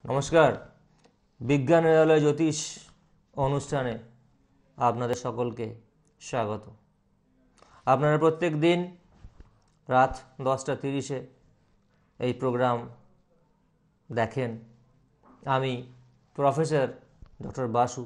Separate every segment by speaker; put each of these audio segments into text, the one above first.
Speaker 1: নমস্কার। বিজ্ঞানের আলোয় জ্যোতিষ অনুষ্ঠানে আপনাদের সকলকে স্বাগত। আপনারা প্রত্যেক দিন রাত 10:30 এই প্রোগ্রাম দেখেন। আমি প্রফেসর ডক্টর বাসু।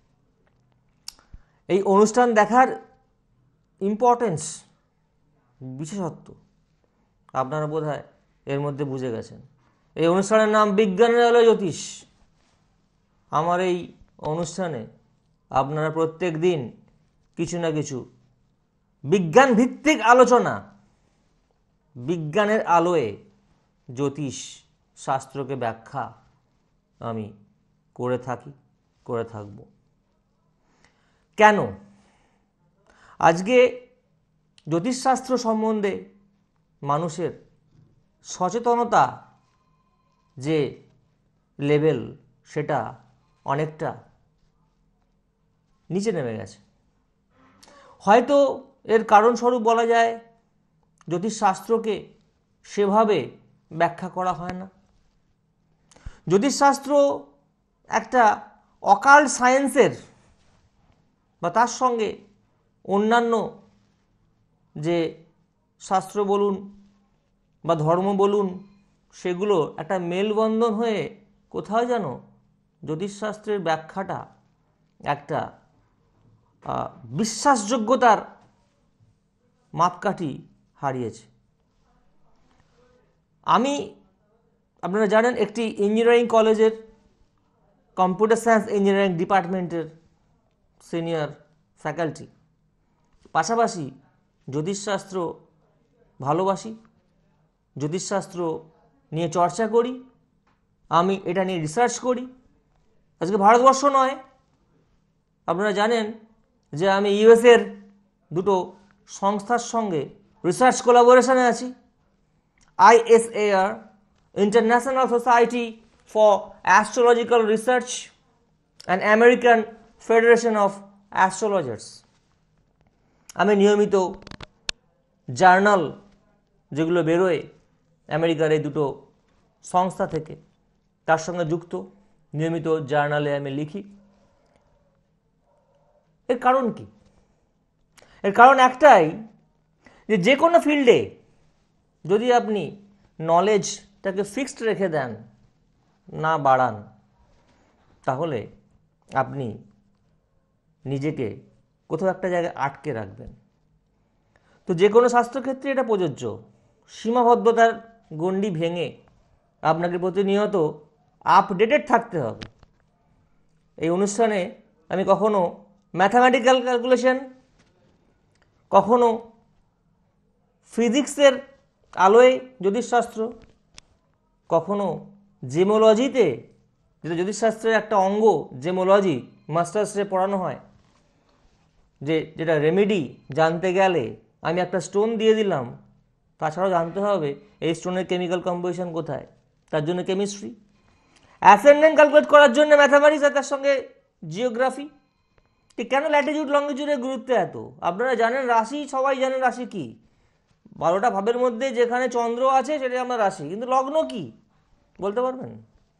Speaker 1: এই অনুষ্ঠান দেখার ইম্পর্টেন্স, বিশেষত্ব আপনারা বোধহয় এর মধ্যে বুঝে গেছেন। এই অনুষ্ঠানের নাম বিজ্ঞানের আলোয় জ্যোতিষ। আমার এই অনুষ্ঠানে আপনারা প্রত্যেক দিন কিছু না কিছু বিজ্ঞান ভিত্তিক আলোচনা, বিজ্ঞানের আলোয় জ্যোতিষ শাস্ত্রকে ব্যাখ্যা আমি করে থাকি, করে থাকব। কেন আজকে জ্যোতিষশাস্ত্র সম্বন্ধে মানুষের সচেতনতা যে লেভেল, সেটা অনেকটা নিচে নেমে গেছে। হয়তো এর কারণস্বরূপ বলা যায় জ্যোতিষশাস্ত্রকে সেভাবে ব্যাখ্যা করা হয় না। জ্যোতিষশাস্ত্র একটা অকাল্ট সায়েন্সের বা তার সঙ্গে অন্যান্য যে শাস্ত্র বলুন বা ধর্ম বলুন, সেগুলো একটা মেলবন্ধন হয়ে কোথাও যেন জ্যোতিষশাস্ত্রের ব্যাখ্যাটা একটা বিশ্বাসযোগ্যতার মাপকাঠি হারিয়েছে। আমি, আপনারা জানেন, একটি ইঞ্জিনিয়ারিং কলেজের কম্পিউটার সায়েন্স ইঞ্জিনিয়ারিং ডিপার্টমেন্টের সিনিয়র ফ্যাকাল্টি। পাশাপাশি জ্যোতিষশাস্ত্র ভালোবাসি, জ্যোতিষশাস্ত্র নিয়ে চর্চা করি, আমি এটা নিয়ে রিসার্চ করি। আজকে ভারতবর্ষ নয়, আপনারা জানেন যে আমি ইউএসের দুটো সংস্থার সঙ্গে রিসার্চ কোলাবোরেশনে আছি। ISAR, International Society for Astrological Research, and American Federation of Astrologers. আমি নিয়মিত জার্নাল যেগুলো বেরোয় আমেরিকার এই দুটো সংস্থা থেকে, তার সঙ্গে যুক্ত। নিয়মিত জার্নালে আমি লিখি। এর কারণ কি? এর কারণ একটাই, যে কোনো ফিল্ডে যদি আপনি নলেজটাকে ফিক্সড রেখে দেন, না বাড়ান, তাহলে আপনি নিজেকে কোথাও একটা জায়গায় আটকে রাখবেন। তো যে কোনো শাস্ত্রক্ষেত্রে এটা প্রযোজ্য। সীমাবদ্ধতার গণ্ডি ভেঙে আপনাকে প্রতিনিয়ত আপডেটেড থাকতে হবে। এই অনুষ্ঠানে আমি কখনো ম্যাথামেটিক্যাল ক্যালকুলেশন, কখনো ফিজিক্সের আলোয় জ্যোতিষশাস্ত্র, কখনো জেমোলজিতে, যেটা জ্যোতিষশাস্ত্রের একটা অঙ্গ, জেমোলজি মাস্টার্সে পড়ানো হয়, যেটা রেমেডি জানতে গেলে আমি একটা স্টোন দিয়ে দিলাম, তাছাড়াও জানতে হবে এই স্টোনের কেমিক্যাল কম্পোজিশন কোথায়, তার জন্য কেমিস্ট্রি। অ্যাসেন্ডেন্ট ক্যালকুলেট করার জন্য ম্যাথামেটিক্স, আর তার সঙ্গে জিওগ্রাফি। কেন ল্যাটিটিউড লঙ্গিটিউডের গুরুত্ব এত? আপনারা জানেন রাশি, সবাই জানেন রাশি কি। 12টা ভাবের মধ্যে যেখানে চন্দ্র আছে সেটাই আমরা রাশি। কিন্তু লগ্ন কি বলতে পারবেন?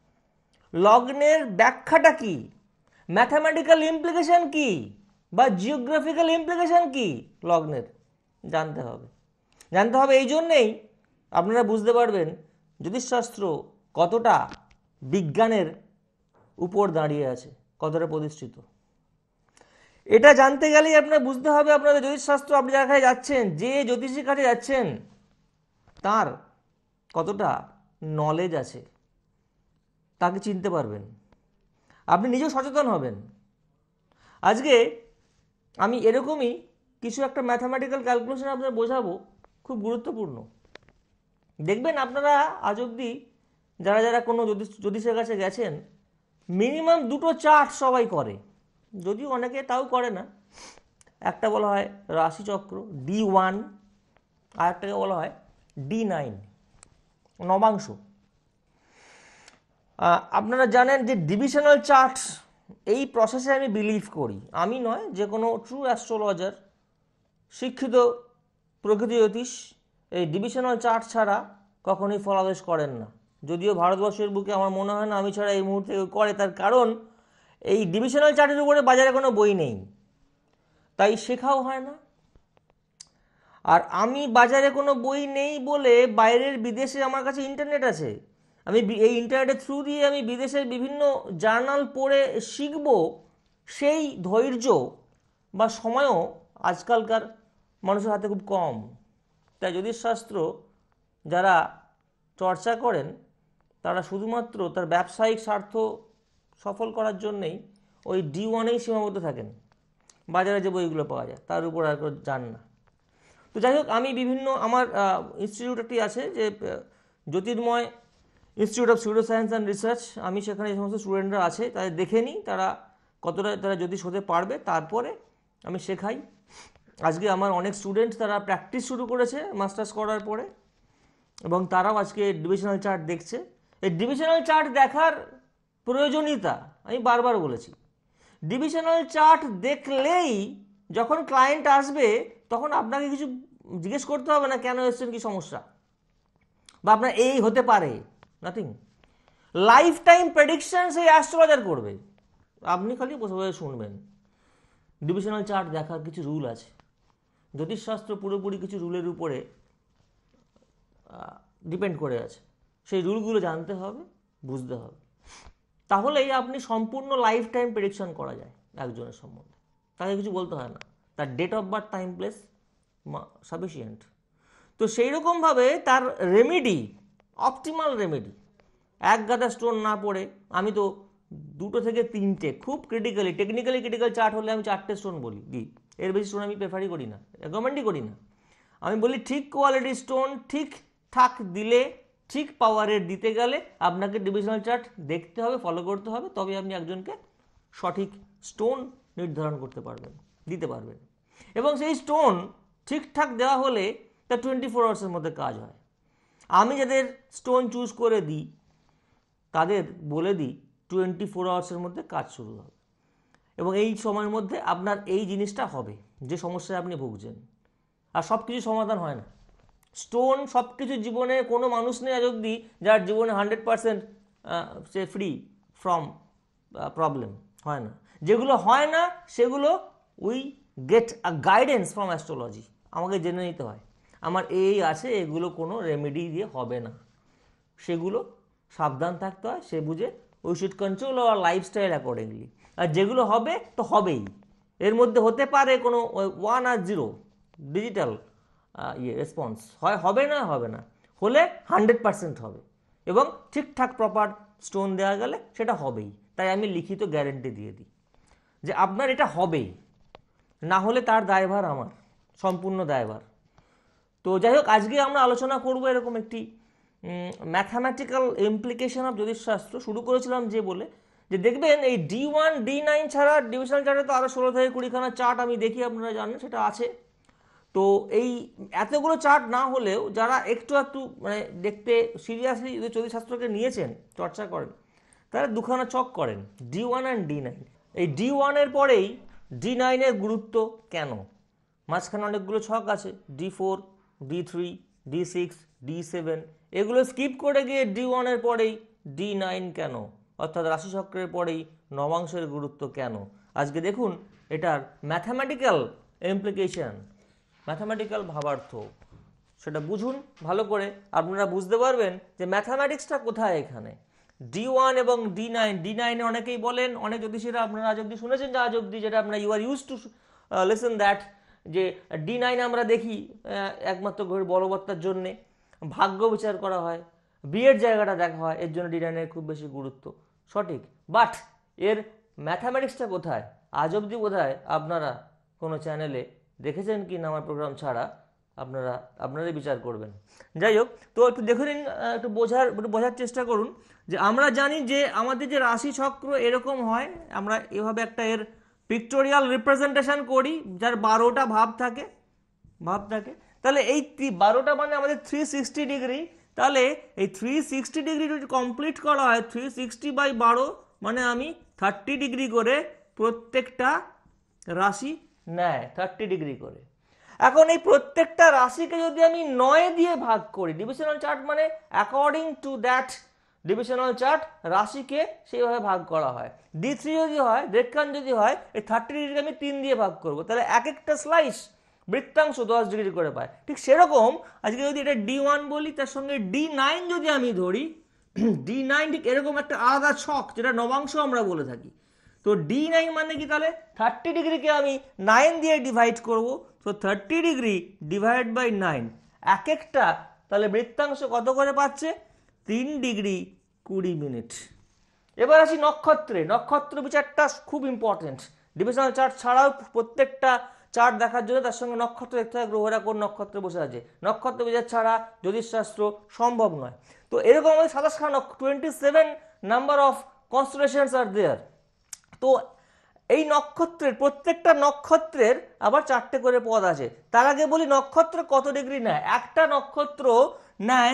Speaker 1: লগ্নের ব্যাখ্যাটা কি, ম্যাথামেটিক্যাল ইমপ্লিকেশন কি, বা জিওগ্রাফিক্যাল ইমপ্লিকেশন কি লগ্নের, জানতে হবে। জানতে হবে এই জন্যেই আপনারা বুঝতে পারবেন জ্যোতিষশাস্ত্র কতটা বিজ্ঞানের উপর দাঁড়িয়ে আছে, কতটা প্রতিষ্ঠিত। এটা জানতে গেলেই আপনার বুঝতে হবে আপনাদের জ্যোতিষশাস্ত্র, আপনি যার যাচ্ছেন, যে জ্যোতিষীর কাছে যাচ্ছেন, তার কতটা নলেজ আছে, তাকে চিনতে পারবেন, আপনি নিজেও সচেতন হবেন। আজকে আমি এরকমই কিছু একটা ম্যাথামেটিক্যাল ক্যালকুলেশন আপনাদের বোঝাবো, খুব গুরুত্বপূর্ণ। দেখবেন আপনারা আজ অবধি যারা যারা কোনো জ্যোতিষের কাছে গেছেন, মিনিমাম দুটো চার্ট সবাই করে, যদিও অনেকে তাও করে না। একটা বলা হয় রাশিচক্র D1, আর একটাকে বলা হয় D9, নবাংশ। আপনারা জানেন যে ডিভিশনাল চার্টস, এই প্রসেসে আমি বিলিভ করি। আমি নয়, যে কোনো ট্রু অ্যাস্ট্রোলজার, শিক্ষিত প্রকৃতি জ্যোতিষ এই ডিভিশনাল চার্ট ছাড়া কখনোই ফলাদেশ করেন না। যদিও ভারতবর্ষের বুকে আমার মনে হয় না আমি ছাড়া এই মুহূর্তে কেউ করে, তার কারণ এই ডিভিশনাল চার্টের উপরে বাজারে কোনো বই নেই, তাই শেখাও হয় না। আর আমি বাজারে কোনো বই নেই বলে বাইরের বিদেশে আমার কাছে ইন্টারনেট আছে, আমি এই ইন্টারনেটের থ্রু দিয়ে আমি বিদেশের বিভিন্ন জার্নাল পড়ে শিখব, সেই ধৈর্য বা সময়ও আজকালকার মানুষের হাতে খুব কম। তাই জ্যোতিষশাস্ত্র যারা চর্চা করেন তারা শুধুমাত্র তার ব্যবসায়িক স্বার্থ সফল করার জন্যেই ওই D1-এই সীমাবদ্ধ থাকেন, বাজারে যে বইগুলো পাওয়া যায় তার উপর আর কেউ যান না। তো যাই হোক, আমি বিভিন্ন আমার ইনস্টিটিউট একটি আছে যে Jyotirmoy Institute of Pseudo Science and Research, আমি সেখানে যে সমস্ত স্টুডেন্টরা আছে তাদের দেখে নিই তারা কতটা তারা জ্যোতিষ হতে পারবে, তারপরে আমি শেখাই। আজকে আমার অনেক স্টুডেন্ট তারা প্র্যাকটিস শুরু করেছে মাস্টার্স করার পরে, এবং তারাও আজকে ডিভিশনাল চার্ট দেখছে। এই ডিভিশনাল চার্ট দেখার প্রয়োজনীয়তা আমি বারবার বলেছি। ডিভিশনাল চার্ট দেখলেই যখন ক্লায়েন্ট আসবে তখন আপনাকে কিছু জিজ্ঞেস করতে হবে না, কেন এসছেন, কি সমস্যা, বা আপনার এই হতে পারে, নাথিং। লাইফ টাইম প্রেডিকশন সেই অ্যাস্ট্রোলজার করবে, আপনি খালি বসে বসে শুনবেন। ডিভিশনাল চার্ট দেখার কিছু রুল আছে, জ্যোতিষশাস্ত্র পুরোপুরি কিছু রুলের উপরে ডিপেন্ড করে আছে, সেই রুলগুলো জানতে হবে, বুঝতে হবে, তাহলেই আপনি সম্পূর্ণ লাইফ টাইম প্রেডিকশন করা যায় একজনের সম্বন্ধে। তাকে কিছু বলতে হয় না, তার date of birth, time, place sufficient. তো সেই রকমভাবে তার রেমেডি, অপটিমাল রেমেডি, এক গাদা স্টোন না পড়ে, আমি তো 2 থেকে 3টে খুব টেকনিক্যালি ক্রিটিক্যাল চার্ট হলে আমি 4টে স্টোন বলি দিই, এর বেশি স্টোন আমি প্রেফারই করি না, রেকমেন্ডই করি না। আমি বলি ঠিক কোয়ালিটি স্টোন ঠিকঠাক দিলে, ঠিক পাওয়ারের দিতে গেলে আপনাকে ডিভিশনাল চার্ট দেখতে হবে, ফলো করতে হবে, তবে আপনি একজনকে সঠিক স্টোন নির্ধারণ করতে পারবেন, দিতে পারবেন। এবং সেই স্টোন ঠিকঠাক দেওয়া হলে তা 24 আওয়ার্সের মধ্যে কাজ হয়। আমি যাদের স্টোন চুজ করে দিই তাদের বলে দিই 24 আওয়ার্সের মধ্যে কাজ শুরু হবে, এবং এই সময়ের মধ্যে আপনার এই জিনিসটা হবে যে সমস্যায় আপনি ভুগছেন। আর সব কিছু সমাধান হয় না, স্টোন সব কিছু জীবনে কোনো মানুষ নেই আজ অব্দি যার জীবনে 100% সে ফ্রি ফ্রম প্রবলেম, হয় না। যেগুলো হয় না সেগুলো we get a guidance from astrology, আমাকে জেনে নিতে হয় আমার এই আছে, এগুলো কোনো রেমেডি দিয়ে হবে না, সেগুলো সাবধান থাকতে হয়, সে বুঝে we should control our lifestyle accordingly. আর যেগুলো হবে তো হবেই, এর মধ্যে হতে পারে কোনো 1 আর 0 ডিজিটাল রেসপন্স, হবে না, হলে 100% হবে, এবং ঠিকঠাক প্রপার স্টোন দেওয়া গেলে সেটা হবেই। তাই আমি লিখিত গ্যারেন্টি দিয়ে দিই যে আপনার এটা হবেই, না হলে তার দায়ভার আমার, সম্পূর্ণ দায়ভার। তো যাই হোক, আজকে আমরা আলোচনা করব এরকম একটি ম্যাথামেটিক্যাল ইমপ্লিকেশন অফ জ্যোতিষশাস্ত্র। শুরু করেছিলাম যে বলে যে দেখবেন এই D1 D9 ছাড়া ডিভিশনাল চার্টে তো আরও 16 থেকে 20খানা চার্ট আমি দেখি, আপনারা জানেন সেটা আছে। তো এই এতগুলো চার্ট না হলেও যারা একটু মানে দেখতে সিরিয়াসলি জ্যোতিষশাস্ত্রকে নিয়েছেন, চর্চা করেন, তারা 2খানা চক করেন, D1 অ্যান্ড D9। এই D1 এর পরেই D9 এর গুরুত্ব কেন, মাঝখানে অনেকগুলো ছক আছে, D4, D3, D6, D7, এগুলো স্কিপ করে গিয়ে D1 এর পরেই D9 কেন, অর্থাৎ রাশিচক্রের পরেই নবাংশের গুরুত্ব কেন। আজকে দেখুন এটার ম্যাথামেটিক্যাল ইমপ্লিকেশন, ম্যাথামেটিক্যাল ভাবার্থ, সেটা বুঝুন ভালো করে, আপনারা বুঝতে পারবেন যে ম্যাথামেটিক্সটা কোথায় এখানে। D1 এবং D9 অনেকেই বলেন, অনেক জ্যোতিষীরা আপনারা আজ অব্দি শুনেছেন, যে আজ অব্দি যেটা আপনারা you are use to listen that, যে D9 আমরা দেখি একমাত্র ঘড়ির বলবত্তার জন্যে, ভাগ্য বিচার করা হয়, বিয়ের জায়গাটা দেখা হয়, এর জন্য D9 এর খুব বেশি গুরুত্ব, সঠিক। বাট এর ম্যাথামেটিক্সটা কোথায় আজ অব্দি বোধহয় আপনারা কোনো চ্যানেলে দেখেছেন কি না আমার প্রোগ্রাম ছাড়া, আপনারাই বিচার করবেন। যাই হোক, তো একটু দেখে নিন, একটু বোঝার চেষ্টা করুন যে আমরা জানি যে আমাদের যে রাশি চক্র এরকম হয়, আমরা এভাবে একটা এর পিক্টোরিয়াল রিপ্রেজেন্টেশন করি যার 12টা ভাব থাকে, তাহলে এই 12টা মানে আমাদের 360 ডিগ্রি। তাহলে এই 360 ডিগ্রি যদি কমপ্লিট করা হয়, 360/12 মানে আমি 30 ডিগ্রি করে প্রত্যেকটা রাশি নেয়, 30 ডিগ্রি করে। এখন এই প্রত্যেকটা রাশিকে যদি আমি 9 দিয়ে ভাগ করি, ডিভিশনাল চার্ট মানে according to that divisional chart রাশিকে সেইভাবে ভাগ করা হয়। D3 যদি হয়, রেখান যদি হয়, এই 30 ডিগ্রিকে আমি 3 দিয়ে ভাগ করব, তাহলে এক একটা স্লাইস বৃত্তাংশ 10 ডিগ্রি করে পায়। ঠিক সেরকম আজকে যদি এটা D1 বলি, তার সঙ্গে D9 যদি আমি ধরি, D9 ঠিক এরকম একটা আলাদা ছক, যেটা নবাংশ আমরা বলে থাকি। তো D9 মানে কি, তাহলে 30 ডিগ্রিকে আমি 9 দিয়ে ডিভাইড করব, তো 30 ডিগ্রি ডিভাইড বাই 9, এক একটা তাহলে বৃত্তাংশ কত করে পাচ্ছে, 3 ডিগ্রি 20 মিনিট। এবার আসি নক্ষত্রে। নক্ষত্র বিচারটা খুব ইম্পর্টেন্ট। ডিভিশনাল চার্ট ছাড়াও প্রত্যেকটা চার্ট দেখার জন্য তার সঙ্গে নক্ষত্র দেখতে হয়, গ্রহরা কোন নক্ষত্রে বসে আছে। নক্ষত্র বিচার ছাড়া জ্যোতিষশাস্ত্র সম্ভব নয়। তো এরকম আমাদের 27 নাম্বার অফ কনস্টেলেশনস আর দেয়ার। তো এই নক্ষত্রের প্রত্যেকটা নক্ষত্রের আবার 4টে করে পদ আছে। তার আগে বলি নক্ষত্র কত ডিগ্রি নেয়। একটা নক্ষত্র নেয়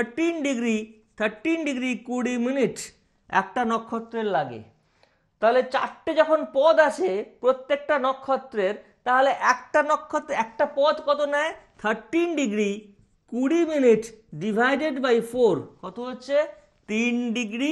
Speaker 1: 13 ডিগ্রি 20 মিনিট একটা নক্ষত্রের লাগে। তাহলে 4টে যখন পদ আছে প্রত্যেকটা নক্ষত্রের, তাহলে একটা নক্ষত্র একটা পদ কত নেয়, 13 ডিগ্রি 20 মিনিট ডিভাইডেড বাই 4 কত হচ্ছে, 3 degree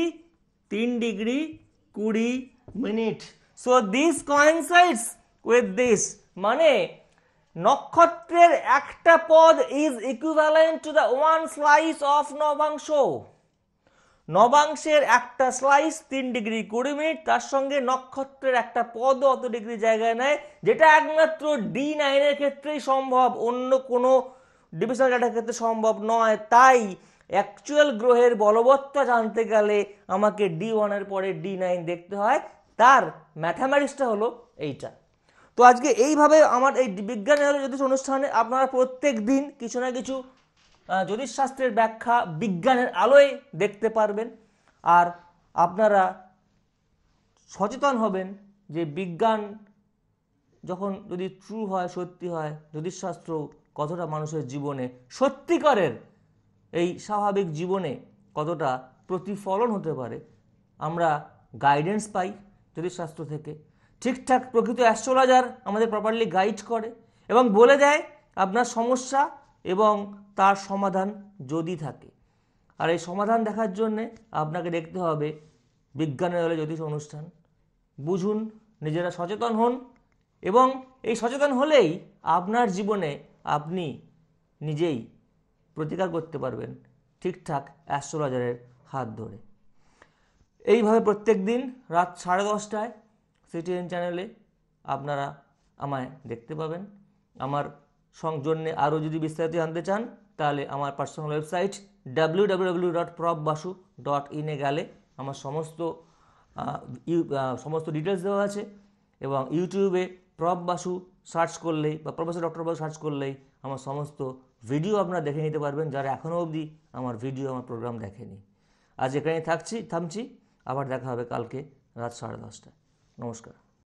Speaker 1: 20 minute. So this coincides with this, মানে নক্ষত্রের একটা পদ is equivalent to the 1 slice of navamsa. নবাংশের একটা স্লাইস 3 ডিগ্রি 20 মিনিট, তার সঙ্গে নক্ষত্রের একটা পদ অত ডিগ্রি জায়গায় নেয়, যেটা একমাত্র D9 এর ক্ষেত্রেই সম্ভব, অন্য কোনো ডিভিশনাল চার্টের ক্ষেত্রে সম্ভব নয়। তাই অ্যাকচুয়াল গ্রহের বলবত্তা জানতে গেলে আমাকে D1 এর পরে D9 দেখতে হয়। তার ম্যাথামেটিক্সটা হলো এইটা। তো আজকে এইভাবে আমার এই বিজ্ঞানের আলো জ্যোতিষ অনুষ্ঠানে আপনারা প্রত্যেক দিন কিছু না কিছু জ্যোতিষশাস্ত্রের ব্যাখ্যা বিজ্ঞানের আলোয় দেখতে পারবেন। আর আপনারা সচেতন হবেন যে বিজ্ঞান যখন যদি ট্রু হয়, সত্যি হয়, জ্যোতিষশাস্ত্র কতটা মানুষের জীবনে সত্যিকারের এই স্বাভাবিক জীবনে কতটা প্রতিফলন হতে পারে। আমরা গাইডেন্স পাই জ্যোতিষশাস্ত্র থেকে। ঠিকঠাক প্রকৃত অ্যাস্ট্রোলজার আমাদের প্রপারলি গাইড করে এবং বলে দেয় আপনার সমস্যা এবং তার সমাধান যদি থাকে। আর এই সমাধান দেখার জন্যে আপনাকে দেখতে হবে বিজ্ঞানের আলো জ্যোতিষ অনুষ্ঠান। বুঝুন, নিজেরা সচেতন হন, এবং এই সচেতন হলেই আপনার জীবনে আপনি নিজেই প্রতিকার করতে পারবেন ঠিকঠাক অ্যাস্ট্রোলজারের হাত ধরে। এইভাবে প্রত্যেক দিন রাত 10:30টায় CTN চ্যানেলে আপনারা আমায় দেখতে পাবেন। আমার জন্যে আরও যদি বিস্তারিত জানতে চান, তাহলে আমার পার্সোনাল ওয়েবসাইট www.profbasu.in এ গেলে আমার সমস্ত ডিটেলস দেওয়া আছে, এবং ইউটিউবে প্রফ বাসু সার্চ করলেই বা প্রফেসর ডক্টর বাসু সার্চ করলেই আমার সমস্ত ভিডিও আপনারা দেখে নিতে পারবেন, যারা এখনও অবধি আমার ভিডিও, আমার প্রোগ্রাম দেখেনি। আজ এখানেই থামছি। আবার দেখা হবে কালকে রাত 10:30টায়। নমস্কার।